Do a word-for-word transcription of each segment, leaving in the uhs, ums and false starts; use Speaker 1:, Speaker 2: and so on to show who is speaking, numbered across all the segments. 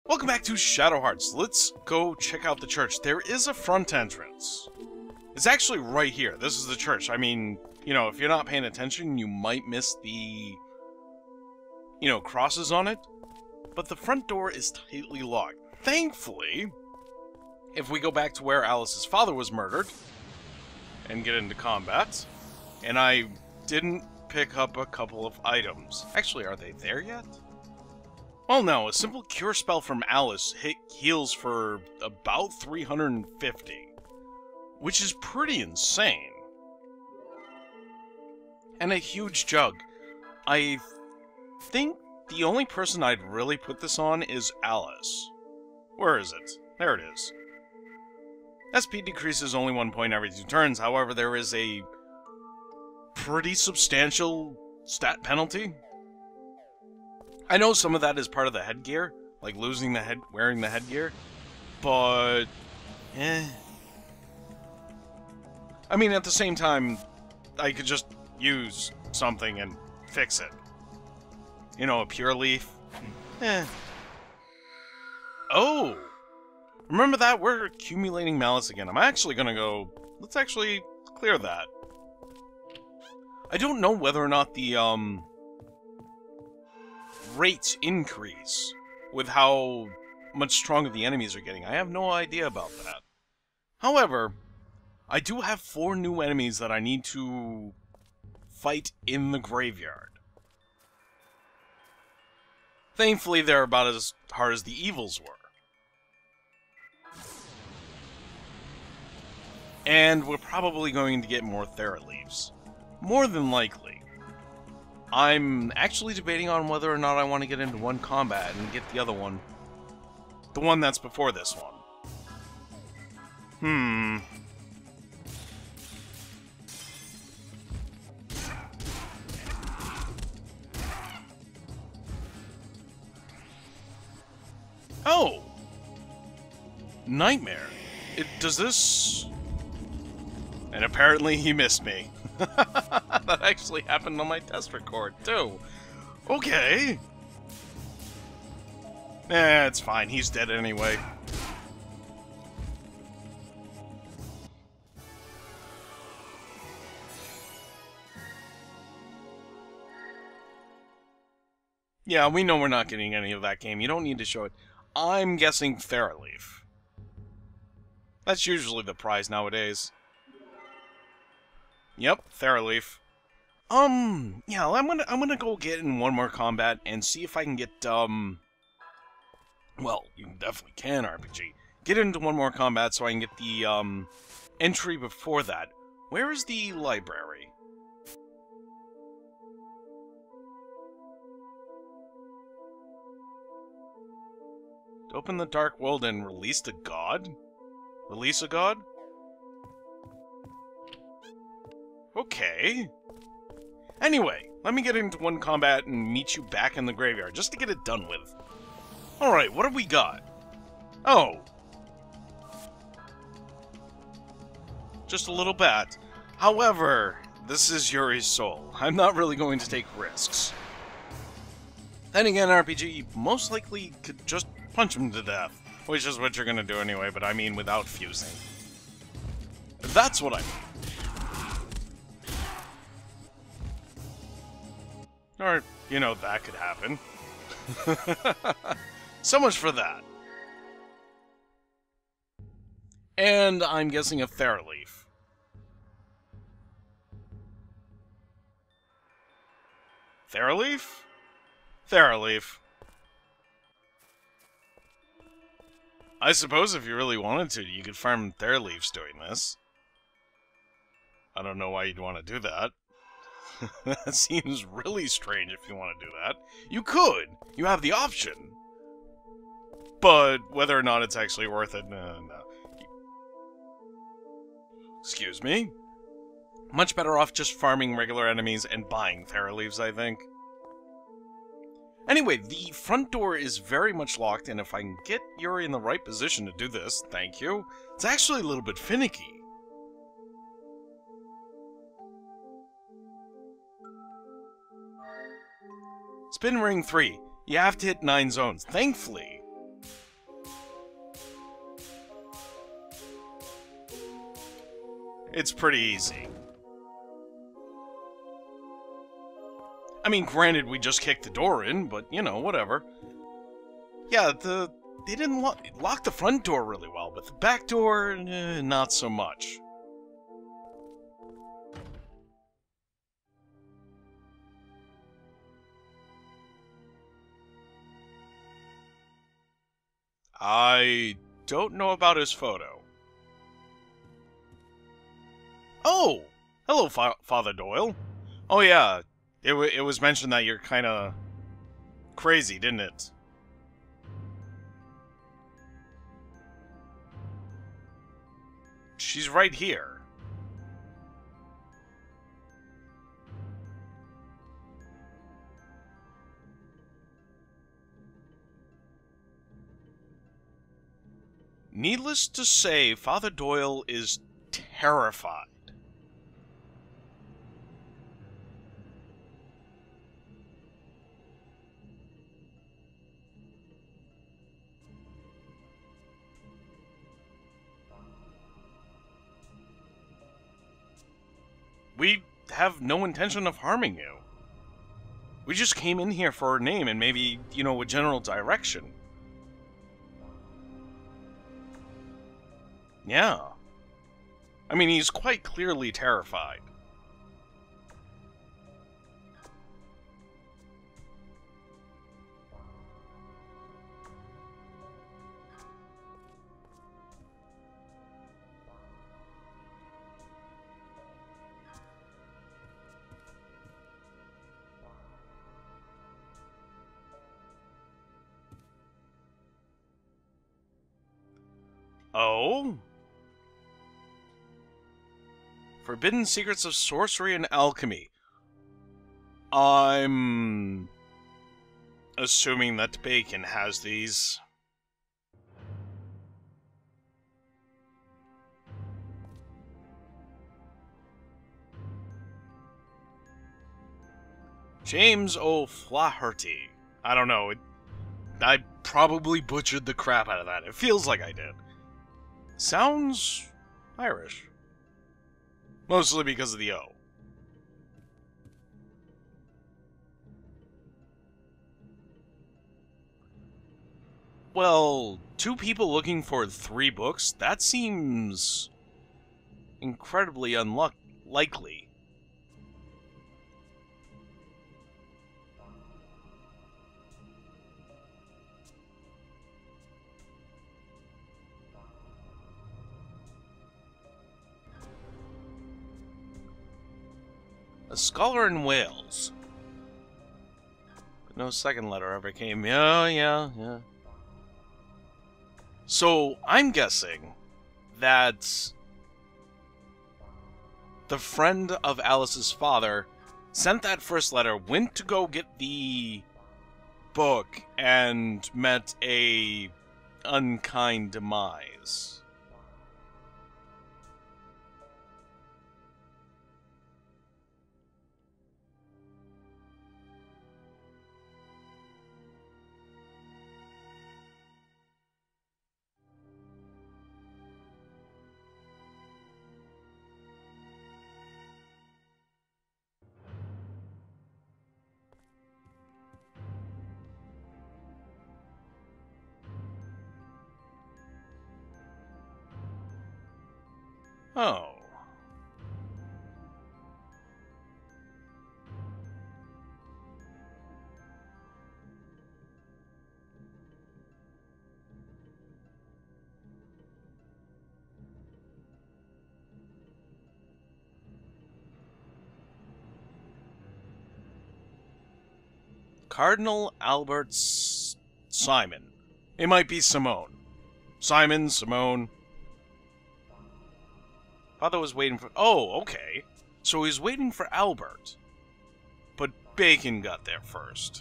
Speaker 1: Welcome back to Shadow Hearts. Let's go check out the church. There is a front entrance. It's actually right here. This is the church. I mean, you know, if you're not paying attention, you might miss the, you know, crosses on it. But the front door is tightly locked. Thankfully, if we go back to where Alice's father was murdered and get into combat, and I didn't pick up a couple of items. Actually, are they there yet? Well, no, a simple cure spell from Alice hit heals for about three hundred fifty, which is pretty insane. And a huge jug. I think the only person I'd really put this on is Alice. Where is it? There it is. S P decreases only one point every two turns, however, there is a pretty substantial stat penalty. I know some of that is part of the headgear, like losing the head, wearing the headgear, but, eh. I mean, at the same time, I could just use something and fix it. You know, a pure leaf. Eh. Oh! Remember that? We're accumulating malice again. I'm actually gonna go... Let's actually clear that. I don't know whether or not the, um... rates increase with how much stronger the enemies are getting. I have no idea about that. However, I do have four new enemies that I need to fight in the graveyard. Thankfully, they're about as hard as the evils were. And we're probably going to get more Thera leaves. More than likely. I'm actually debating on whether or not I want to get into one combat and get the other one. The one that's before this one. Hmm. Oh! Nightmare. It, does this... And apparently he missed me. That actually happened on my test record, too. Okay. Eh, it's fine. He's dead anyway. Yeah, we know we're not getting any of that game. You don't need to show it. I'm guessing Thera-Leaf. That's usually the prize nowadays. Yep, Thera-Leaf. Um, yeah, I'm gonna I'm gonna go get in one more combat and see if I can get um. Well, you definitely can R P G. Get into one more combat so I can get the um entry before that. Where is the library? To open the dark world and release the god? Release a god? Okay. Anyway, let me get into one combat and meet you back in the graveyard, just to get it done with. Alright, what have we got? Oh. Just a little bat. However, this is Yuri's soul. I'm not really going to take risks. Then again, R P G most likely could just punch him to death, which is what you're gonna do anyway, but I mean without fusing. That's what I mean. Or, you know, that could happen. So much for that. And I'm guessing a Thera-Leaf. Thera-Leaf? Thera-Leaf. I suppose if you really wanted to, you could farm Thera-Leafs doing this. I don't know why you'd want to do that. That seems really strange if you want to do that. You could! You have the option! But whether or not it's actually worth it, no, no. Excuse me? Much better off just farming regular enemies and buying Thera-Leaves, I think. Anyway, the front door is very much locked, and if I can get Yuri in the right position to do this, thank you, it's actually a little bit finicky. Spin ring three. You have to hit nine zones. Thankfully, It's pretty easy. I mean, granted, we just kicked the door in, but, you know, whatever. Yeah, the they didn't lo lock the front door really well, but the back door, eh, not so much. I don't know about his photo. Oh! Hello, Fa Father Doyle. Oh yeah, it, w it was mentioned that you're kinda crazy, didn't it? She's right here. Needless to say, Father Doyle is terrified. We have no intention of harming you. We just came in here for a name and maybe, you know, a general direction. Yeah. I mean, he's quite clearly terrified. Oh? Forbidden Secrets of Sorcery and Alchemy. I'm assuming that Bacon has these. James O'Flaherty. I don't know. It, I probably butchered the crap out of that. It feels like I did. Sounds Irish. Mostly because of the O. Well, two people looking for three books? That seems incredibly unlikely. A scholar in Wales. But no second letter ever came. Yeah, yeah, yeah. So, I'm guessing that the friend of Alice's father sent that first letter, went to go get the book, and met a unkind demise. Oh. Cardinal Albert S Simon. It might be Simone. Simon, Simone. Father was waiting for... Oh, okay. So he's waiting for Albert. But Bacon got there first.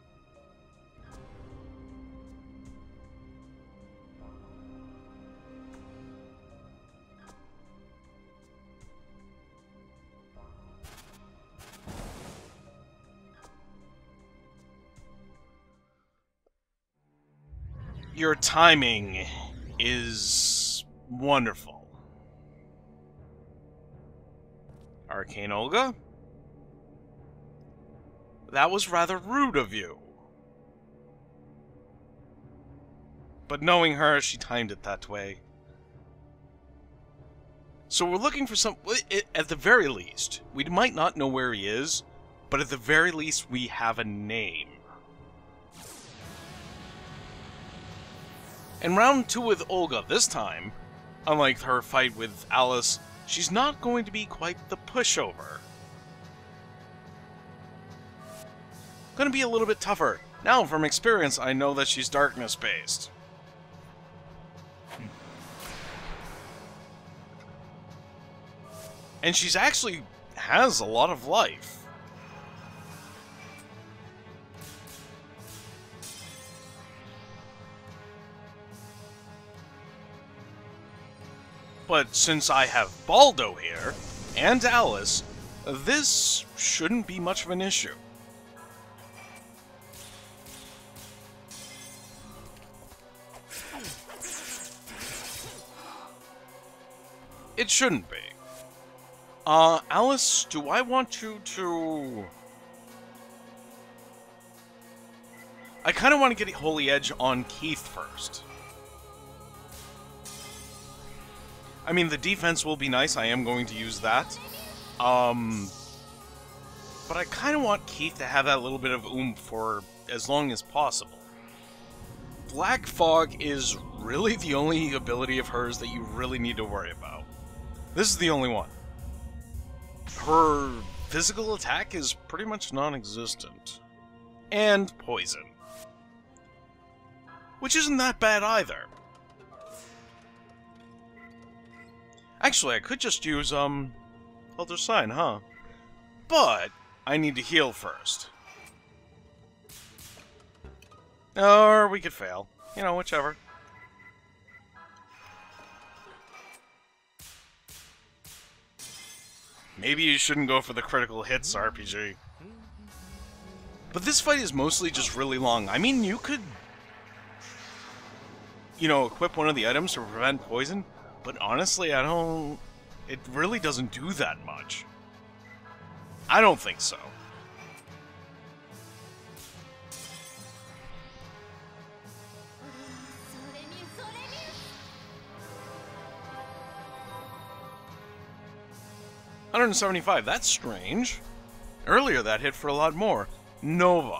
Speaker 1: Your timing is wonderful. Arcane Olga? That was rather rude of you. But knowing her, she timed it that way. So we're looking for some... At the very least, we might not know where he is, but at the very least, we have a name. And round two with Olga this time, unlike her fight with Alice, she's not going to be quite the pushover. Gonna be a little bit tougher. Now, from experience, I know that she's darkness-based. And she's actually has a lot of life. But since I have Baldo here, and Alice, this shouldn't be much of an issue. It shouldn't be. Uh, Alice, do I want you to... I kind of want to get Holy Edge on Keith first. I mean, the defense will be nice. I am going to use that. Um, but I kind of want Keith to have that little bit of oomph for as long as possible. Black Fog is really the only ability of hers that you really need to worry about. This is the only one. Her physical attack is pretty much non-existent. And poison. Which isn't that bad either. Actually, I could just use, um, Elder Sign, huh? But I need to heal first. Or we could fail. You know, whichever. Maybe you shouldn't go for the critical hits, R P G. But this fight is mostly just really long. I mean, you could, you know, equip one of the items to prevent poison, but honestly, I don't... It really doesn't do that much. I don't think so. one hundred seventy-five, that's strange. Earlier that hit for a lot more. Nova.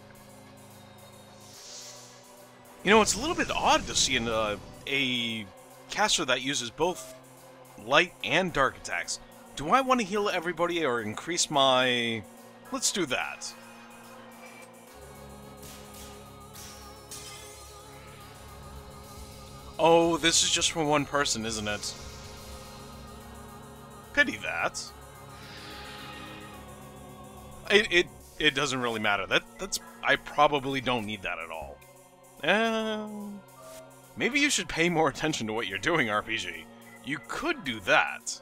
Speaker 1: You know, it's a little bit odd to see in a, a caster that uses both light and dark attacks. Do I want to heal everybody or increase my... Let's do that. Oh, this is just for one person, isn't it? Pity that. It, it it doesn't really matter. That that's I probably don't need that at all. Uh, maybe you should pay more attention to what you're doing, R P G. You could do that.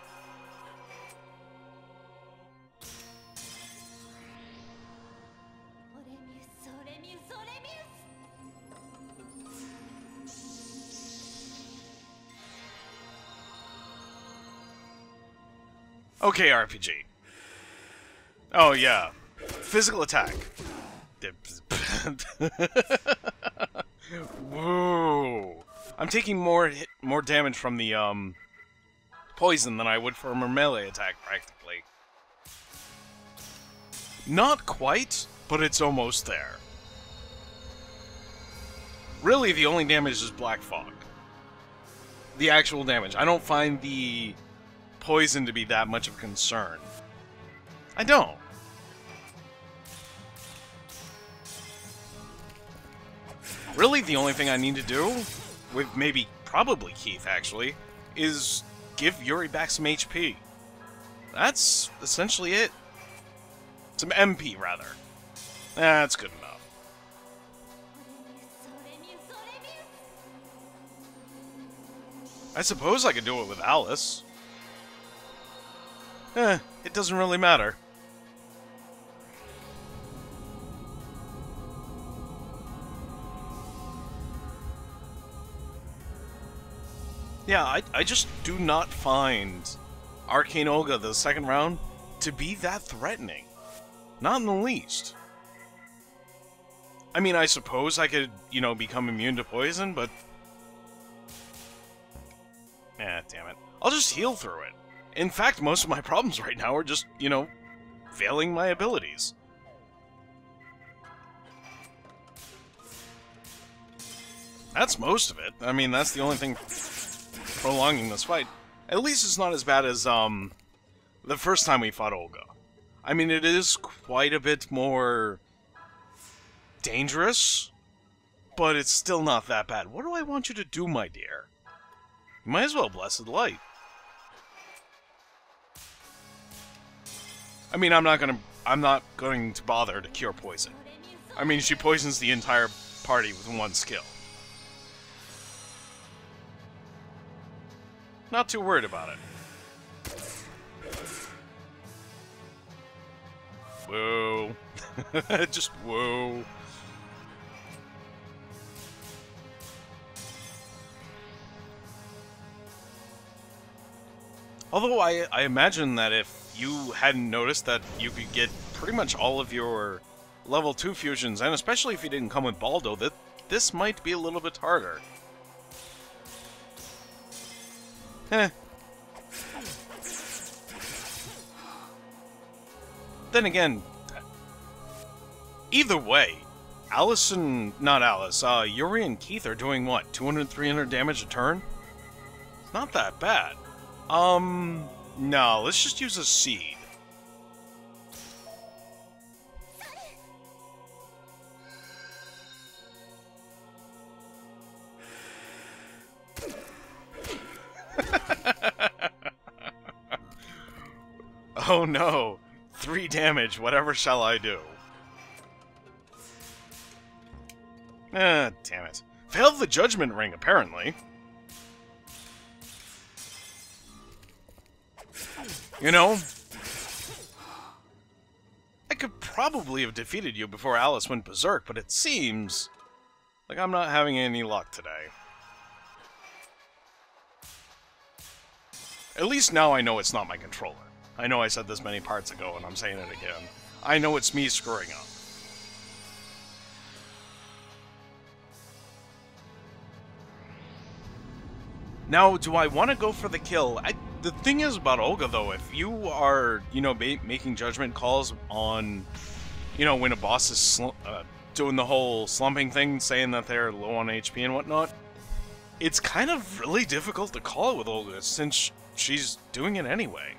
Speaker 1: Okay, R P G. Oh, yeah. Physical attack. Whoa. I'm taking more hit, more damage from the, um, poison than I would from a melee attack, practically. Not quite, but it's almost there. Really, the only damage is Black Fog. The actual damage. I don't find the poison to be that much of a concern. I don't. Really, the only thing I need to do, with maybe, probably Keith, actually, is give Yuri back some H P. That's essentially it. Some M P, rather. That's good enough. I suppose I could do it with Alice. Eh, it doesn't really matter. Yeah, I, I just do not find Arcane Olga the second round to be that threatening. Not in the least. I mean, I suppose I could, you know, become immune to poison, but... Eh, damn it. I'll just heal through it. In fact, most of my problems right now are just, you know, failing my abilities. That's most of it. I mean, that's the only thing prolonging this fight. At least it's not as bad as, um, the first time we fought Olga. I mean, it is quite a bit more dangerous, but it's still not that bad. What do I want you to do, my dear? You might as well Blessed Light. I mean, I'm not gonna... I'm not going to bother to cure poison. I mean, she poisons the entire party with one skill. Not too worried about it. Whoa. Just whoa. Although I, I imagine that if you hadn't noticed that you could get pretty much all of your level two fusions, and especially if you didn't come with Baldo, that this might be a little bit harder. Eh. Then again, either way, Alice and... not Alice, uh, Yuri and Keith are doing what, two hundred, three hundred damage a turn? It's not that bad. Um, no, let's just use a seed. Oh no, three damage, whatever shall I do? Ah, damn it. Failed the Judgment Ring, apparently. You know, I could probably have defeated you before Alice went berserk, but it seems like I'm not having any luck today. At least now I know it's not my controller. I know I said this many parts ago, and I'm saying it again. I know it's me screwing up. Now, do I want to go for the kill? I, the thing is about Olga, though, if you are, you know, ba making judgment calls on, you know, when a boss is sl uh, doing the whole slumping thing, saying that they're low on H P and whatnot, it's kind of really difficult to call it with Olga, since she's doing it anyway.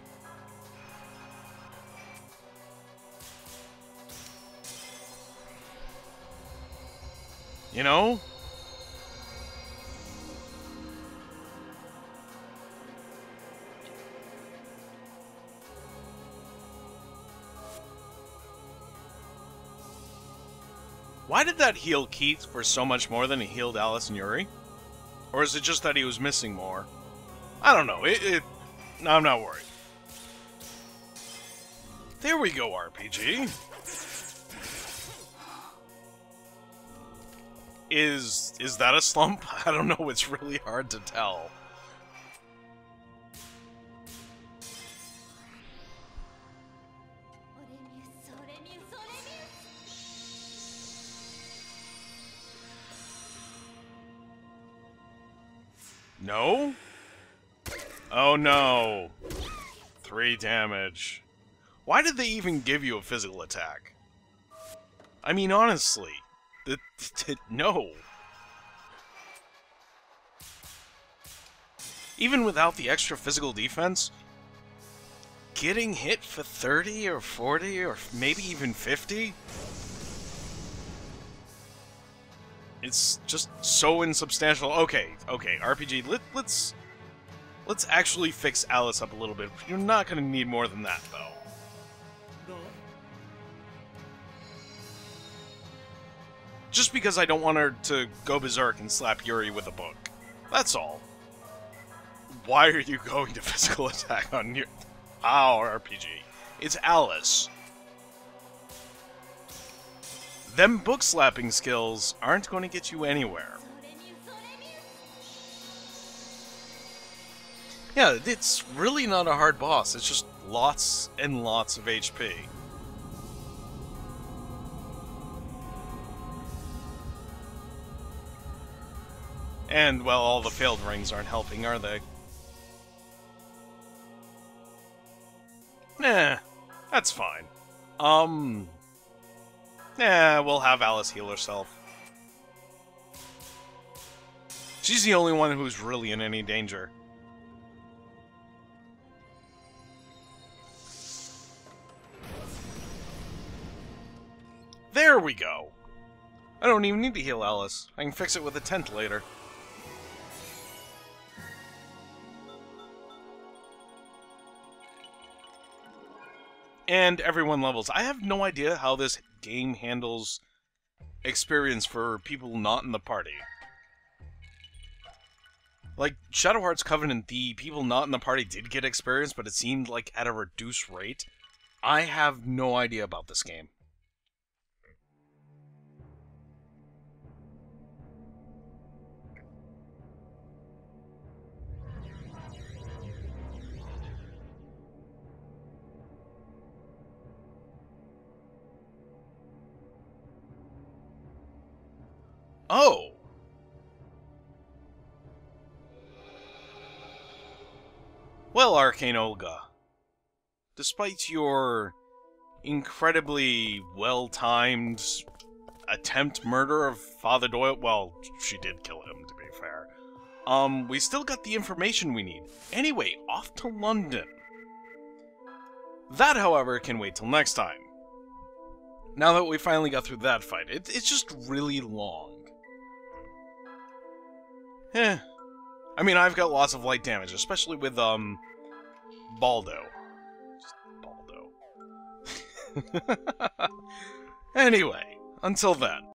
Speaker 1: You know? Why did that heal Keith for so much more than he healed Alice and Yuri? Or is it just that he was missing more? I don't know. It, it no, I'm not worried. There we go, R P G. Is is that a slump? I don't know. It's really hard to tell. No? Oh no. Three damage. Why did they even give you a physical attack? I mean, honestly. The, the, no. Even without the extra physical defense, getting hit for thirty or forty or maybe even fifty? It's just so insubstantial. Okay, okay, R P G, let, let's... Let's actually fix Alice up a little bit. You're not gonna need more than that, though. Just because I don't want her to go berserk and slap Yuri with a book. That's all. Why are you going to physical attack on your... our R P G? It's Alice. Them book-slapping skills aren't going to get you anywhere. Yeah, it's really not a hard boss. It's just lots and lots of H P. And, well, all the failed rings aren't helping, are they? Nah, that's fine. Um... Yeah, we'll have Alice heal herself. She's the only one who's really in any danger. There we go! I don't even need to heal Alice. I can fix it with a tent later. And everyone levels. I have no idea how this game handles experience for people not in the party. Like, Shadow Hearts Covenant, the people not in the party did get experience, but it seemed like at a reduced rate. I have no idea about this game. Oh! Well, Arcane Olga, despite your incredibly well-timed attempt murder of Father Doyle, well, she did kill him, to be fair, um, we still got the information we need. Anyway, off to London. That, however, can wait till next time. Now that we finally got through that fight, it, it's just really long. Eh. I mean, I've got lots of light damage, especially with, um, Baldo. Just Baldo. Anyway, until then.